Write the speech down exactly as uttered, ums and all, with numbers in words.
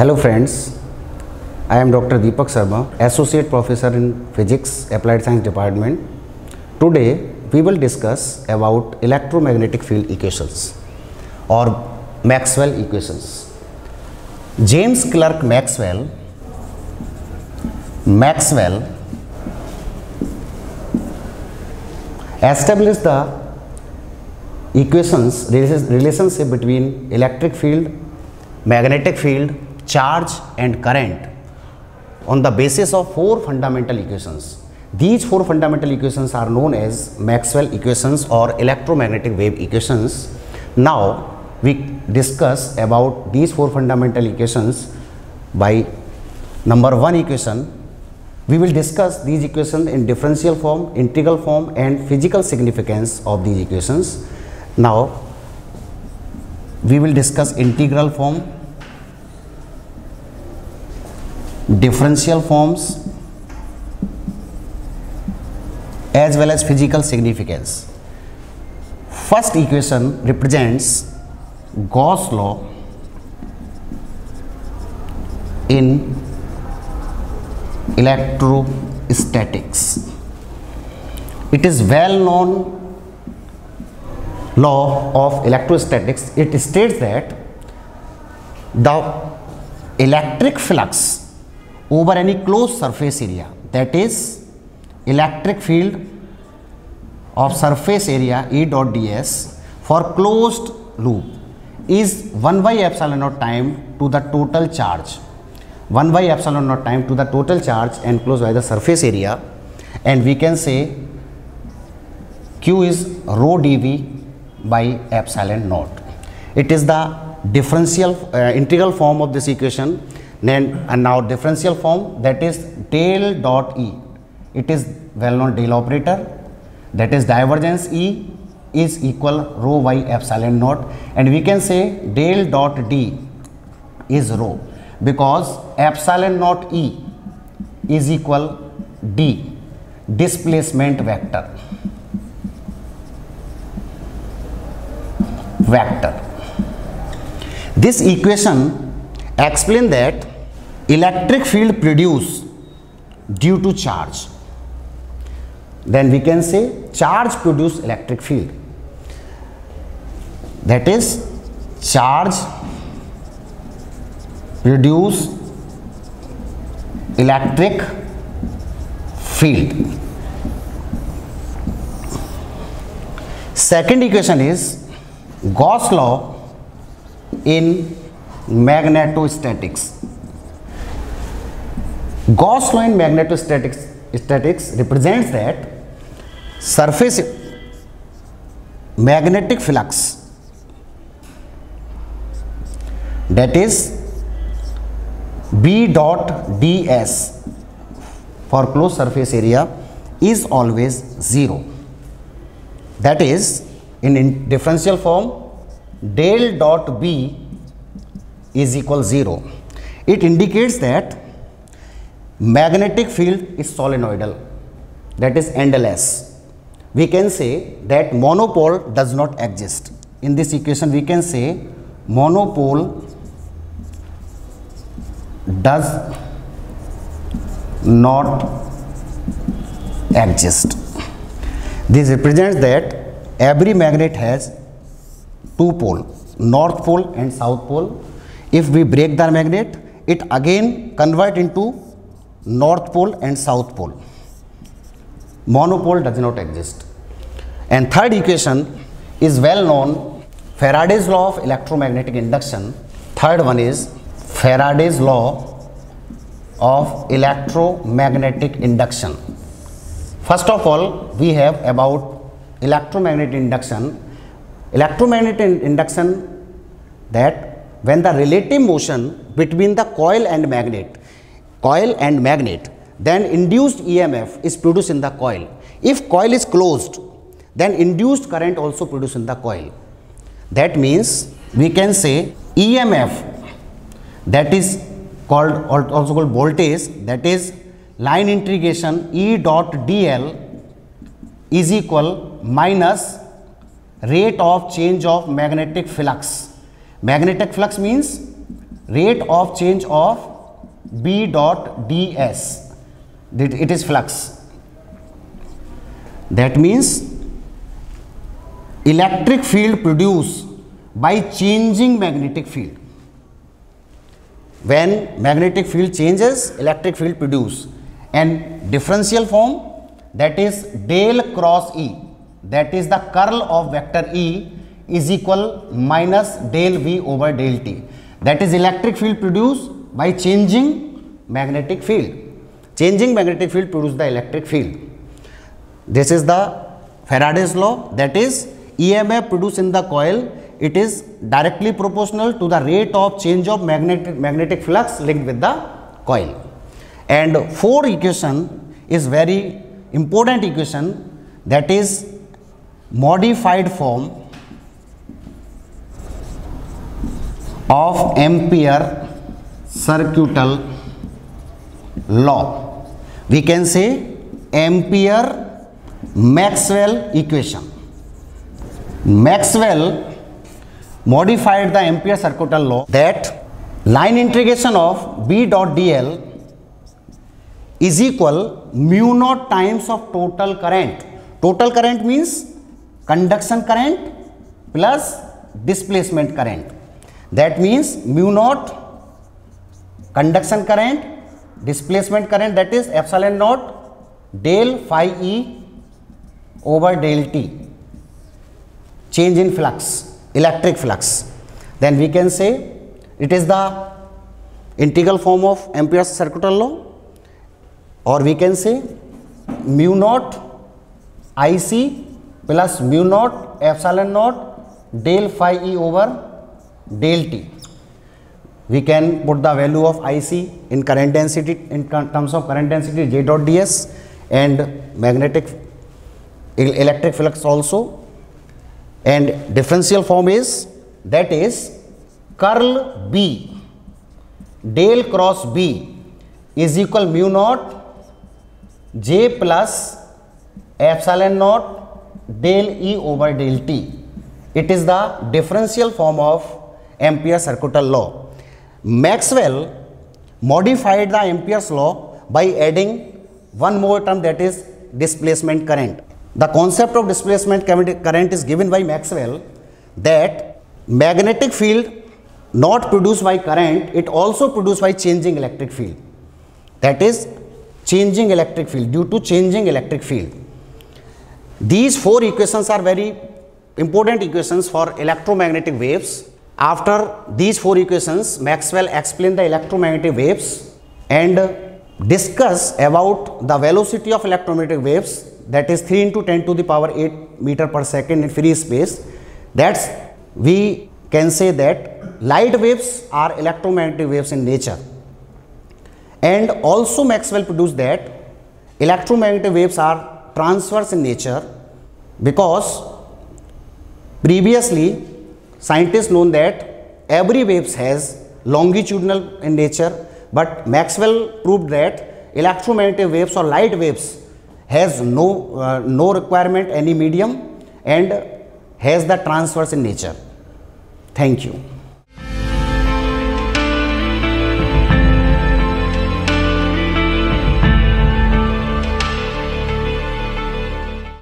Hello friends, I am Doctor Deepak Sharma, Associate Professor in Physics, Applied Science Department. Today we will discuss about electromagnetic field equations or Maxwell equations. James Clerk Maxwell Maxwell established the equations relationship between electric field, magnetic field, charge and current on the basis of four fundamental equations. These four fundamental equations are known as Maxwell equations or electromagnetic wave equations. Now we discuss about these four fundamental equations by number one equation. We will discuss these equations in differential form, integral form and physical significance of these equations. Now we will discuss integral form, differential forms as well as physical significance. First equation represents Gauss law in electrostatics. It is well known law of electrostatics. It states that the electric flux over any closed surface area, that is electric field of surface area E dot ds for closed loop is one by epsilon naught time to the total charge, one by epsilon naught time to the total charge enclosed by the surface area, and we can say Q is rho dV by epsilon naught. It is the differential uh, integral form of this equation. Then and now differential form, that is del dot E. It is well known del operator, that is divergence E is equal rho by epsilon naught, and we can say del dot D is rho because epsilon naught E is equal D, displacement vector vector. This equation explains that electric field produced due to charge. Then we can say charge produce electric field. That is charge produce electric field. Second equation is Gauss law in magnetostatics. Gauss law in magnetostatics statics represents that surface magnetic flux, that is B dot ds for closed surface area is always zero. That is in, in differential form del dot B is equal zero. It indicates that magnetic field is solenoidal, that is endless. We can say that monopole does not exist. In this equation we can say monopole does not exist. This represents that every magnet has two poles, north pole and south pole. If we break the magnet, it again convert into north pole and south pole. Monopole does not exist. And third equation is well known, Faraday's law of electromagnetic induction. Third one is Faraday's law of electromagnetic induction. First of all, we have about electromagnetic induction. Electromagnetic induction, that when the relative motion between the coil and magnet, coil and magnet, then induced E M F is produced in the coil. If coil is closed, then induced current also produced in the coil. That means we can say E M F, that is called also called voltage, that is line integration E dot dl is equal minus rate of change of magnetic flux. Magnetic flux means rate of change of B dot ds, it is flux. That means electric field produced by changing magnetic field. When magnetic field changes, electric field produced. And differential form, that is del cross E, that is the curl of vector E is equal minus del V over del T. That is electric field produced by changing magnetic field. Changing magnetic field produce the electric field. This is the Faraday's law, that is E M F produced in the coil, it is directly proportional to the rate of change of magnetic magnetic flux linked with the coil. And fourth equation is very important equation, that is modified form of Ampere circuital law. We can say Ampere Maxwell equation. Maxwell modified the Ampere circuital law that line integration of B dot dl is equal mu naught times of total current. Total current means conduction current plus displacement current. That means mu naught conduction current, displacement current, that is epsilon naught del phi E over del T, change in flux, electric flux. Then we can say it is the integral form of Ampere's circuital law, or we can say mu naught I C plus mu naught epsilon naught del phi E over del T. We can put the value of I C in current density, in terms of current density J dot ds, and magnetic electric flux also. And differential form is, that is curl B del cross B is equal mu naught J plus epsilon naught del E over del T. It is the differential form of Ampere's circuital law. Maxwell modified the Ampere's law by adding one more term, that is displacement current. The concept of displacement current is given by Maxwell, that magnetic field not produced by current, it also produced by changing electric field. That is changing electric field, due to changing electric field. These four equations are very important equations for electromagnetic waves. After these four equations, Maxwell explained the electromagnetic waves and discuss about the velocity of electromagnetic waves, that is three into ten to the power eight meter per second in free space. That's, we can say that light waves are electromagnetic waves in nature. And also Maxwell produced that electromagnetic waves are transverse in nature, because previously scientists known that every waves has longitudinal in nature, but Maxwell proved that electromagnetic waves or light waves has no uh, no requirement any medium and has the transverse in nature. Thank you.